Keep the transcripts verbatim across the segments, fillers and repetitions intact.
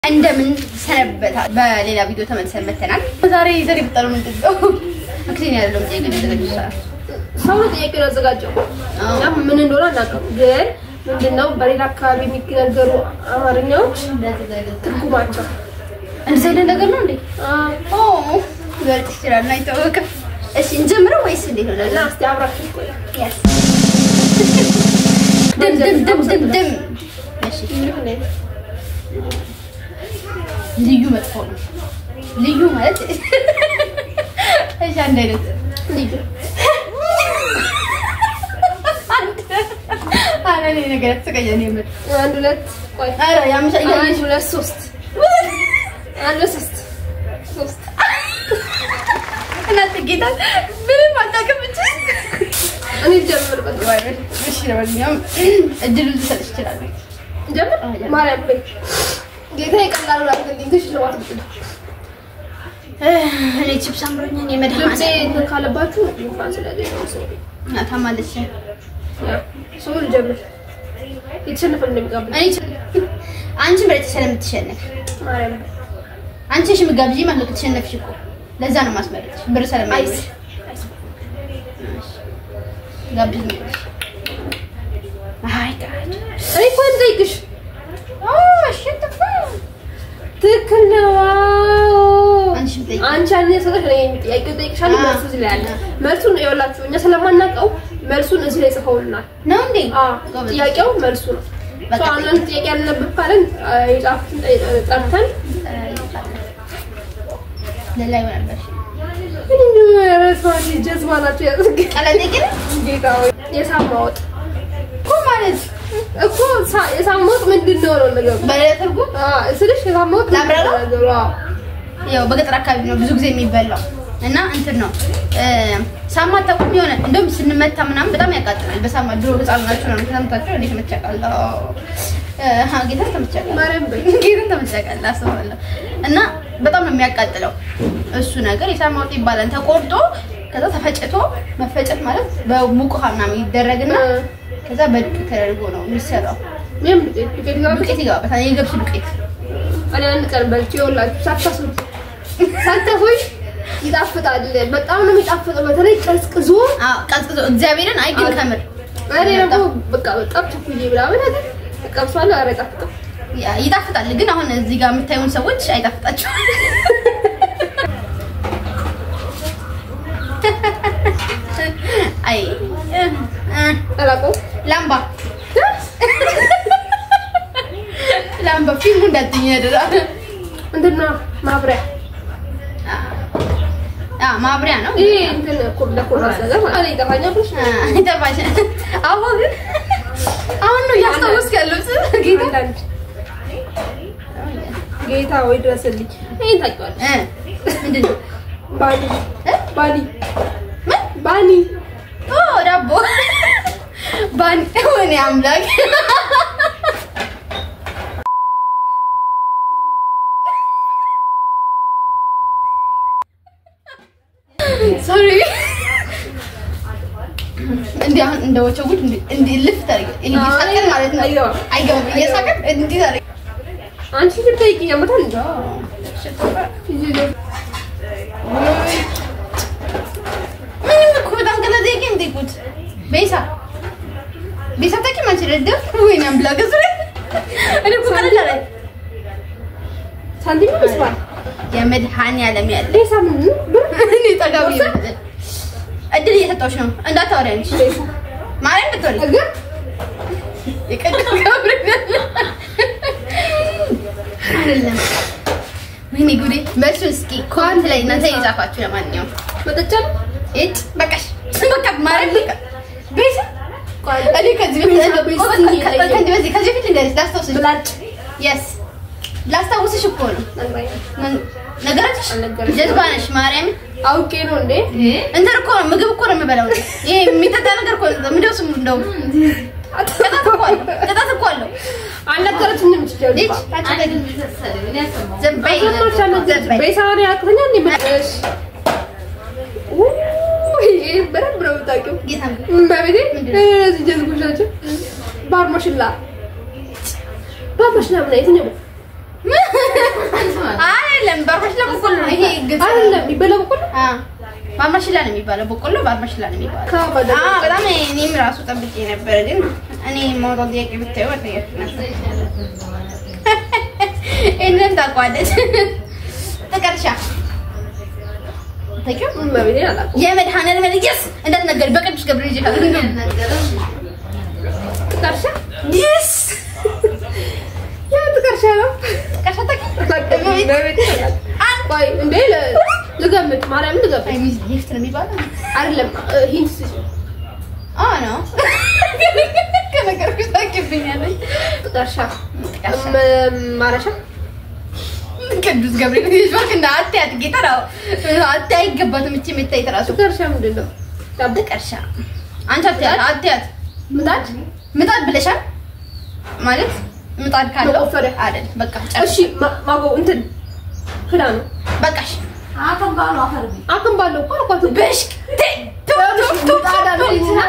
እንደምን ሰነበታ በሌላ ቪዲዮ ተመልሰን መተናል ዛሬ ዘሪ ብጣሉ ምንድነው አክሊን ያለው ጥያቄ ተዘጋጅቷል ሰው ጥያቄ ነው ዘጋጀው ያ ምን እንደሆነ አናውቅም ግን ምንድነው በሌላ አካባቢ የሚነገሩ አማርኛዎች ትርጉማቸው እንደዚህ አይነት ነገር ነው እንዴ ኦ ወርጥ ይችላል ናይ ተወከ እሺ እንጀምረው ወይስ እንዴት ነው እና እስቲ አብራችሁ ቆይ ያስ ደም ደም ደም ደም ደም እሺ ምን ልዩ መጥፎ ነው ልዩ ማለት እሺ አንድ አይነት ልዩ አረ እኔ ነገር ተቀየኔ መጥ አንድ ሁለት ቆይ አረ ያምሻ አንድ ሁለት ሶስት አንድ ሶስት ሶስት እና ተጌታ ምንም አታከብጭ እኔ ጀምር በቃ እሺ ለማንኛውም እድሉን ልሰጥሽ ይችላል ጀምር ማርያም በይ ጌታ ይቀላል አትልኝ ትሽለዋት ብትል እኔ ቺፕስ አምሮኛል የመድሃና ልብሴ ካለባችሁ እንኳን ስለዚህ ነው ሰው አታማለሽ ያ ሰው ጀምር ይተነፈል እንደሚጋብዝ እኔ አንቺ ምረጥ ስለምትሸነፍ ማርያም አንቺ እሺ ምጋብጂ ማለት ነው ተሸነፍሽ እኮ ለዛ ነው ማስመረጥሽ ብር ስለማይስ ጋብጂ አይ ታዲያ እኔ ኮን ዘይግሽ አዎ ሽጥፋ ትክክል ነው አንቺ ምጠይቅ አንቺ አንዴ ሰጠሽ ለኔ ጥያቄ ጠይቅሻለሁ መልሱ እዚህ ላይ አለ መልሱን ይኸውላችሁ እኛ ስለማናውቀው መልሱን እዚህ ላይ ጽፈውልናል ነው እንዴ አዎ ጥያቄው መልሱ ነው በቃ አንተ ጥያቄ ያለበት ካለን የጻፍኩን ጠርተን ለላይ ወራለሽ ምንድነው ያረሳሽ ጀዝባ ናቸው ያዝግ ቀለኔ ግን ጌታው የሳማውጥ እኮ ማለት እኮ የሳማውጥ ምንድነው ነው ነገሩ በለተርጉ አዎ ስለሽ የሳማውጥ ነገሩ ያው በገጠር አካባቢ ነው ብዙ ጊዜ የሚበላው እና እንትን ነው ሳማ ተቆም ይሆነ እንደውም ስንመታ ምናምን በጣም ያቃጥላል በሳማ ድሮ ህፃናችሁ ነው ተምታችሁ እንዴት መቻቃላ አሃ ጌታ ተመቻቃላ ማረም ጌታ ተመቻቃላ አሰዋለሁ እና በጣም ነው የሚያቃጥለው እሱ ነገር የሳማውጥ ይባላል ተቆርጦ ከዛ ተፈጭቶ መፈጨት ማለት በሙቅ ውሃ ምናምን ይደረግና ከዛ በዱቄት ተደርጎ ነው የሚሰራው ምን ዱቄት ዱቄት ይገባበታል የገብስ ዱቄት እኔ አንድ ቀን በልቼ ይኸውላችሁ ሳታሱ ሳታፉይ ይጣፍጣል በጣም ነው የሚጣፍጠው በተለይ ቀዝቅዞ አዎ ቀዝቅዞ እግዚአብሔርን አይግል ከምር እኔ ደግሞ በቃ በጣም ቸኩዬ ብላምን አይደል ተቀምሷል አረጋግጠው ይጣፍጣል ግን አሁን እዚህ ጋር የምታዩን ሰዎች አይጣፍጣቸው አይ አላቆ ላምባ ላምባ ፊልሙ እንዳትኝ ያደራ ምንድነው ማብሪያ አ ማብሪያ ነው ይሄ እንትን ኮርዳ ኮርዳ ነገር ማለት ይጣፋኛ ብሽ ይጣፋኛ አሁን አሁን ነው ያስተውስክ ያለው ጌታ ጌታ ወይ ድረስልኝ ይሄን ታውቂዋለሽ እ ምንድነው ባኒ ባኒ ምን ባኒ ኦ ዳቦ ባኒ ወኔ አምላክ ሶሪ እንዴ አሁን እንደወቸው ጉድ እንዴ ልፍት ታርገ ይሄ ይሳቀል ማለት ነው አይገባም ይሳቀል እንዴ ታርገ አንቺ ልትጠይቂ የምታል እንዴ ምን እኮ በጣም ከለዘይኝ እንዴ ጉድ ቤሳ ቤሳ ታቂ ማንቺ ረደፍ ወይኔ አምላክ ዙሪ እኔ እኮ ቀለል አለ ሳንቲም መስዋል የመድሃኒ ዓለም ያለ ቤሳ ምን እኔ ጠጋቢ እድል እየሰጣሁሽ ነው እንዳታወሪ አንቺ ማርያም ብትወሪ ግን ይቀጥል ገብርኤል አይደለም ወይኔ ጉዴ መልሱ እስኪ ኮሜንት ላይ እናንተ ይጻፋችሁ ለማንኛውም መጠጫል እጭ በቃሽ በቃ ማርያም በቃ ቤዛ እኔ ከዚህ በፊት ከዚህ በፊት እንደዚህ ላስታውስሽ ብላጭ yes ላስታውስሽ እኮ ነው ነገራችሽ ጀዝባ ነሽ ማርያም አውቄ ነው እንዴ እንትን እኮ ምግብ እኮ ነው የምበላው ይሄ የሚጠጣ ነገር እኮ ምንድነው ስሙ እንደው ቅጣት እኮ አለው ቅጣት እኮ አለው አልነገረችኝም ትችያለሽ ልጅ አቻለኝ ዘበይ ዘበይ በሳሪ አጥተኛ እንዴ መጥሽ ይሄ በረብ ነው ታውቂው ጌታ በቤቴ እዚህ ጀዝጉሻቸው ባርማሽላ ባርማሽላ ምን አይተኛው አይደለም ባርማሽላ በቆሎ ነው ይሄ ግልጽ አይደለም የሚበላው በቆሎ አ ባርማሽላ ነው የሚባለው በቆሎ ባርማሽላ ነው የሚባለው አ በጣም እኔም ራሱ ጠብቄ ነበር ግን እኔ ሞራል ዲያቄ ብታዩ አትያችሁ ነበር እነን ታቋደች ተቀርሻ ታውቂው ማብኔ አላቆ የመድሃነል መልግስ እንዳትነገሪ በቅዱስ ገብርኤል ይጀታል ተቀርሻ yes ያ ተቀርሻ ነው ተቀርሻ ታውቂ ቆይ እንዴ ልገምት ማርያም ልገምት አይ ሚስ ጊፍት ነው የሚባለው አይደለም ሂንስ አ ነው ከነገርኩሽ ታውቂብኛለሽ ተቀርሻ ማረሻ ቅዱስ ገብርኤል ይዟል እና አትያት ጌታ ነው አትያይ ገባትም እቺ መታይ ተራሱ ተቀርሻ ምንድነው ታብ ተቀርሻ አንቺ አትያት አትያት ምጣድ ምጣድ ብለሻል ማለት ምጣድ ካለው አይደል በቃ እሺ ማጎ እንትን ክዳ ነው በቃሽ አከም ባሉ አፈርቢ አከም ባሉ ቆርቆቱ በሽ ቱ ቱ ታዳ ነው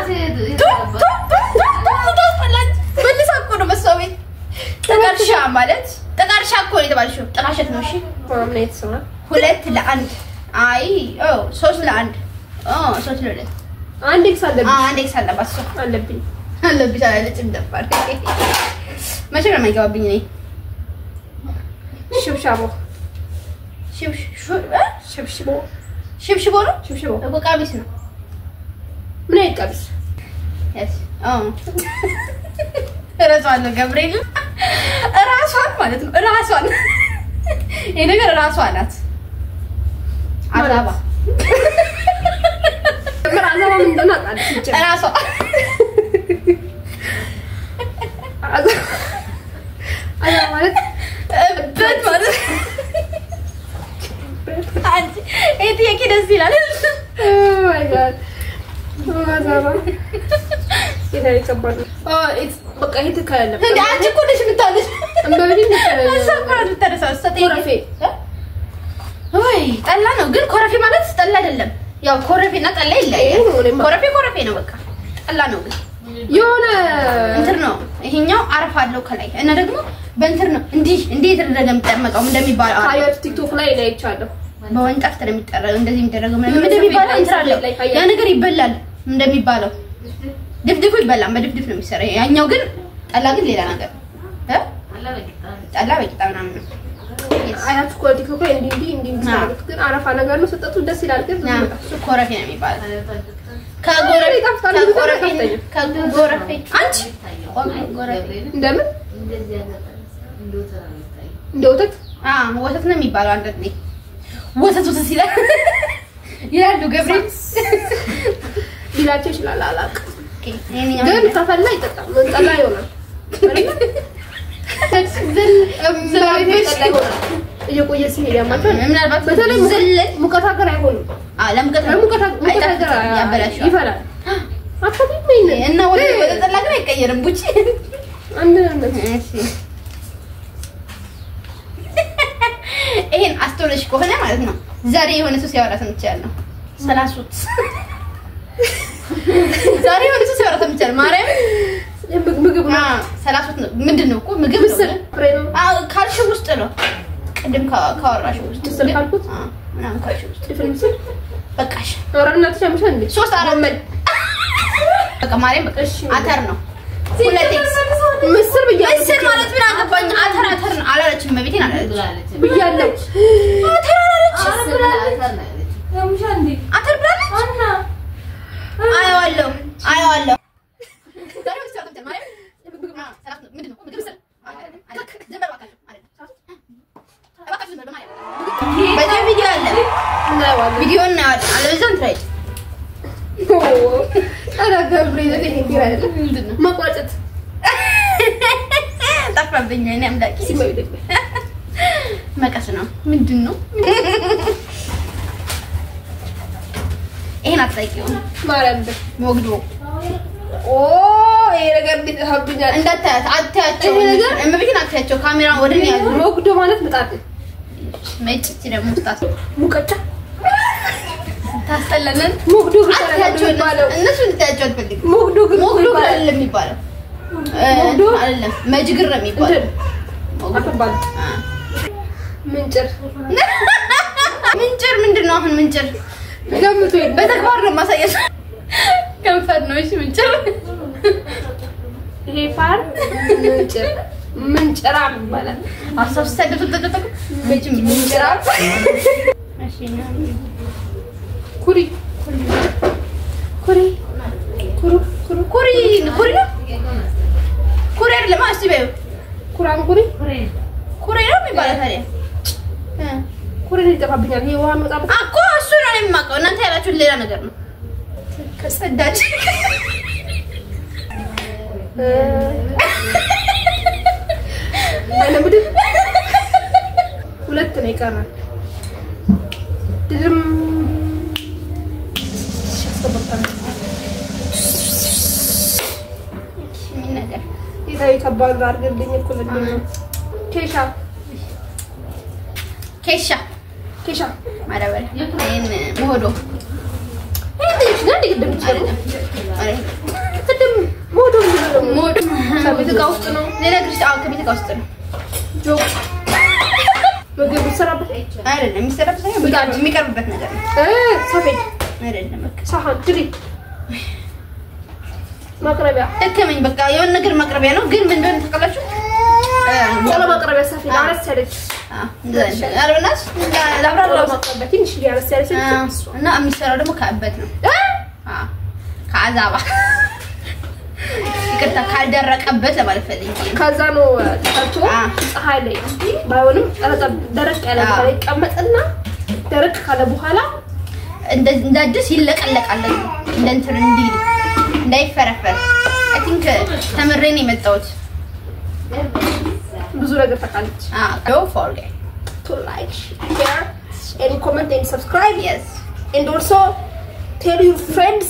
በልሳ እኮ ነው መሰለኝ ተቀርሻ ማለት ተቀርሻ እኮ ነው የተባልሽው ጥራሸት ነው እሺ ማምኔት ሰማ ሁለት ለአንድ አይ ኦ ሶስት ለአንድ ኦ ሶስት ለሁለት አንድ ኤክስ አለብኝ አ አንድ ኤክስ አለባት እሱ አለብኝ አለብኝ አለች እንደባር መቼ ነው የማይገባብኝ እኔ ሽብሻቦ ሽብሽ ሽብሽቦ ሽብሽቦ ነው ሽብሽቦ እኮ ቀሚስ ነው ምን አይነት ቀሚስ yes ኦ ራሷን ገብርኤል ራሷን ማለት ነው ራሷን ይሄ ነገር ራሷ ናት አዛባ ምራ አዛባ ምንድን ነው አጣልሽ ራሷ አዛባ ማለት በት ማለት አንቺ እቴ የኪደስ ይላል ኦ ማይ ጋድ አዛባ ይሄ ከባድ ኦ ኢትስ በቃ ይሄ ተካለ እንዴ አንቺ እኮ ነሽ የምታለሽ እንበሪ ነው ሰፈር ተረሳስ ኮረፌ ወይ ጠላ ነው ግን ኮረፌ ማለት ጠላ አይደለም ያው ኮረፌና ጠላ ይለያያል ኮረፌ ኮረፌ ነው በቃ ጠላ ነው ግን የሆነ እንትን ነው ይሄኛው አረፋ አለው ከላይ እና ደግሞ በእንትን ነው እንዴ እንዴ የተደረገ የሚጠመቀው እንደሚባል አያት ቲክቶክ ላይ ላይ ይቻላል በወንጣፍ እንደሚጠረግ እንደዚህ የሚደረገው ምን እንደሚባለው እንትን አለው ያ ነገር ይበላል እንደሚባለው ድፍድፉ ይበላል በድፍድፍ ነው የሚሰራው ያኛው ግን ጠላ ግን ሌላ ነገር እ ጠላ በቂጣ ምናምን ነው አያት ኮ ቲክቶክ ላይ እንዴ እንዴ እንዴ ግን አረፋ ነገር ነው ሰጠቱ ደስ ይላል ግን እሱ ኮረፌ ነው የሚባለው ከጎረፌ ከጎረፌ ከጎረፌ አንቺ ጎረፌ እንደምን እንደዚህ ያዘጣ እንደወተት ነው የሚታይ እንደወተት አ ወተት ነው የሚባለው አንደኔ ወተት ወተት ይላል ይላሉ ገብርኤል ቢላቸው ይችላል አላቅ ኦኬ እኔኛው ግን ከፈላ ይጠጣል ጠላ ይሆናል ዘል ዘል ጠላ ይሆናል እየቆየ ሲሄድ ያማታል ምናልባት በተለይ ዝል ሙቀት ሀገር አይሆንም አ ለሙቀት ሙቀት ሙቀት ሀገር ያበላሽው ይፈላል አፈዲም ነኝ እና ወደ ወደ ጠላ ግን አይቀየርም ቡቺ አንድ እሺ ይሄን አስተውለሽ ከሆነ ማለት ነው ዛሬ የሆነ ሰው ሲያወራ ሰምቻለሁ ሰላሱት ዛሬ የሆነ ሰው ሲያወራ ሰምቻለሁ ማርያም ምግብ ነው ሰላሱት ነው ምንድነው እኮ ምግብ ነው አው ካልሽ ውስጥ ነው ቅድም ካወራሽ ውስጥ ስለ ካልኩት አ ምናምን ካልሽ ውስጥ ዲፍረንስ በቃሽ አወራና ተሻምሻ እንዴ ሶስት አራት በቃ ማርያም በቃ አተር ነው ሁለቴክስ ምስር ብያለሁ ምስር ማለት ምን አገባኝ አተር አተር ነው አላለችም መቤቴን አላለች ብያለሁ አተር አላለች አተር ነው ያምሻ እንዴ አተር ብላለች አና አያዋለሁ አያዋለሁ ዛሬ ወስታ ተምተማ ምግብ ነው ሰላም ነው ምንድነው ምግብ ስለ ዘመር ባካችሁ ማለት ባካችሁ ዘመር ማለት በዚህ ቪዲዮ አለ ቪዲዮ እና አለዛን ትራይ አረ ገብርኤል ይሄ ቢራ አይደለም ምንድነው መቋጨት ጠፋብኝ እኔ አምላኪ ሲመይደ መቀስ ነው ምንድነው ይሄን አትጠይቂው ማርያም ሞግዶ ኦ ይሄ ነገር ቢተሃብኛል እንዳታያት አታያቸው ይሄ ነገር እመቤቴን አታያቸው ካሜራ ወደኔ ያዙ ሞግዶ ማለት ምጣድ መጭጭ ደግሞ ስጣት ሙቀጫ ታስጠላለን ሞግዶ ግን አታያቸው ባለው እነሱ እንታያቸው አትፈልግም ሞግዶ ግን ሞግዶ አይደለም የሚባለው ሞግዶ አይደለም መጅግር ነው የሚባለው አትባል ምንጭር ምንጭር ምንድነው አሁን ምንጭር ገምቱ በተግባር ነው ማሳየት ከንፈር ነው እሺ ምንጭር ይሄ ፓር ምንጭር ምንጭራ ማለት አሳብ ሰደቱ ተተተኩ ምንጭራ እሺ ኩሪ ኩሪ ኩሩ ኩሩ ኩሪ ኩሪ ነው ኩሪ አይደለም አስቲ በዩ ኩራን ኩሪ ኩሪ ነው የሚባለው ታዲያ ኩሪ ይጠፋብኛል ይሄ ውሃ መጣ እኮ እሱ ነው የማውቀው እናንተ ያላችሁ ሌላ ነገር ነው ከሰዳች ለምድ ሁለት ነው ይቀራል ድርም ምን ነገር ይታይ ከባድ አድርገልኝ እኮ ለምን ኬሻ ኬሻ ኬሻ ማዳበሪያ ይሄን ሞዶ እንዴት ነው እንዴት ይችላል አሬ ቅድም ሞዶ ሞዶ ከቤት ጋር ውስጥ ነው ሌላ ግርስ አው ከቤት ጋር ውስጥ ነው ጆ ምግብ ይሰራበት አይደለም የሚሰራበት ሳይሆን በጣም የሚቀርብበት ነገር ነው እ ሰፌድ አይደለም በቃ ሳህን ትሪ ማቅረቢያ ደከመኝ በቃ የሆነ ነገር ማቅረቢያ ነው ግን ምን እንደሆነ ታውቃላችሁ ቆሎ ማቅረቢያ ሰፌድ አረስ ያለች አዎ እንደዛ አልበናስ ላብራራ ማቅረቢያ ትንሽ ያረስ ያለች እና የሚሰራው ደግሞ ከአበት ነው አዎ ከአዛባ ይቅርታ ካልደረቀበት ለማለት ፈልጌ ከዛ ነው ታቶ ፀሐይ ላይ ባይሆንም ረጠብ ደረቅ ያለ ቦታ ላይ ቀመጥና ደረቅ ካለ በኋላ እንደ እንዳድስ ይለቀለቃል እንደ እንትን እንዲል እንዳይፈረፈር አይ ቲንክ ተመረኝ ነው የመጣሁት ብዙ ነገር ታውቃለች አዎ don't forget to like share and comment and subscribe yes and also tell your friends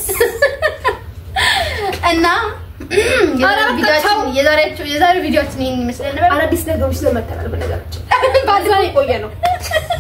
እና ቪዲዮአችን የዛሬው የዛሬው ቪዲዮአችን ይመስላል ነበር አዲስ ነገሮች ለመተናል በነገራችን ባልባ የቆየ ነው